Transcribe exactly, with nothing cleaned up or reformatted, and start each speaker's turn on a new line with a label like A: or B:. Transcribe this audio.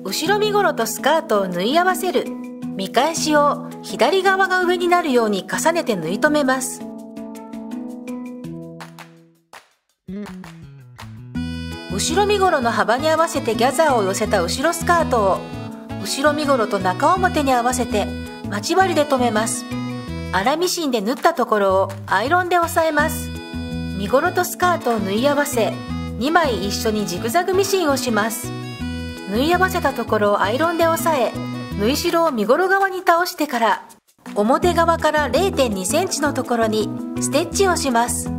A: 後ろ身ごろとスカートを縫い合わせる。見返しを左側が上になるように重ねて縫い留めます。後ろ身ごろの幅に合わせてギャザーを寄せた後ろスカートを後ろ身ごろと中表に合わせて待ち針で留めます。粗ミシンで縫ったところをアイロンで押さえます。身ごろとスカートを縫い合わせ、にまい一緒にジグザグミシンをします。縫い合わせたところをアイロンで押さえ、縫い代を身ごろ側に倒してから表側から れいてんにセンチのところにステッチをします。